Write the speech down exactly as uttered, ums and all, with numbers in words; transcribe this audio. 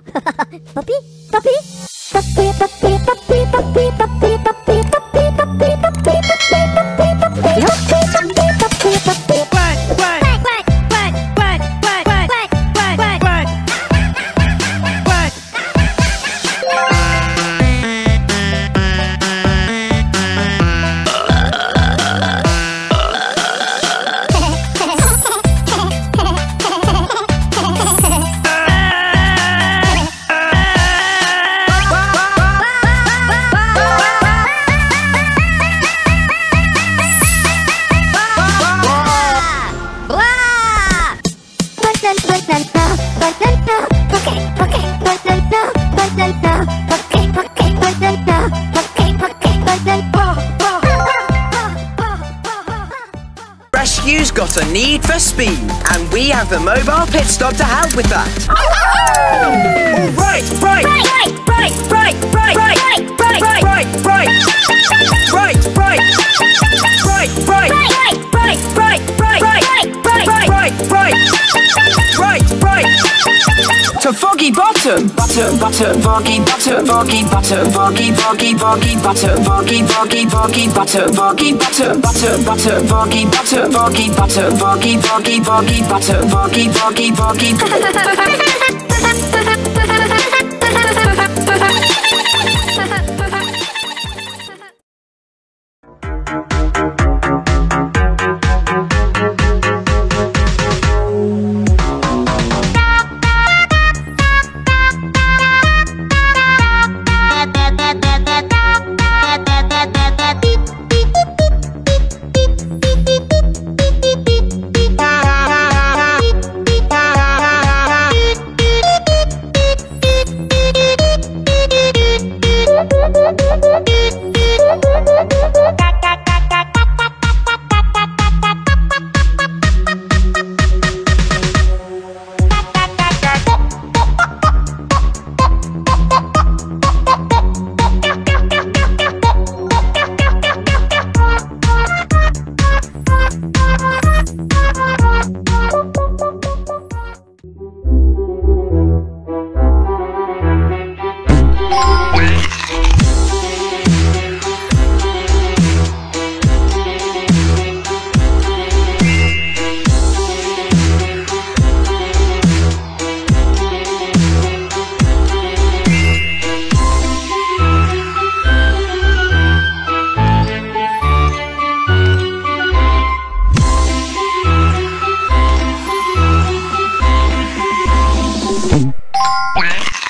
Puppy? Puppy? Puppy, puppy, puppy, puppy, puppy, puppy, puppy, puppy, puppy, puppy, puppy, puppy, puppy. Quack, quack, quack, quack, quack, quack, quack, quack, quack, quack. Quack. Rescue's got a need for speed, and we have the mobile pit stop to help with that. All right, right, right, right, right, right, right, right, right, right, right, right, right, right, right, right, right, right, right, to Foggy Bottom. Butter, butter, foggy, butter, foggy, butter, foggy, foggy, foggy, butter, foggy, foggy, foggy, butter, foggy, butter, butter, butter, foggy, butter, foggy, butter, foggy, foggy, foggy, butter, foggy, foggy, foggy. Quack.